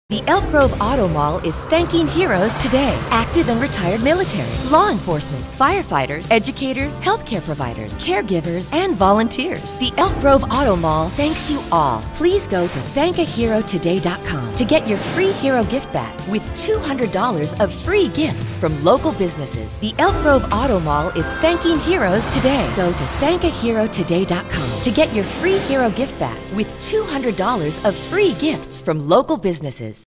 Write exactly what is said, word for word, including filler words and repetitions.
The Elk Grove Auto Mall is thanking heroes today. Active and retired military, law enforcement, firefighters, educators, healthcare providers, caregivers, and volunteers. The Elk Grove Auto Mall thanks you all. Please go to thank a hero today dot com to get your free hero gift bag with two hundred dollars of free gifts from local businesses. The Elk Grove Auto Mall is thanking heroes today. Go to thank a hero today dot com to get your free hero gift bag with two hundred dollars of free gifts from local businesses.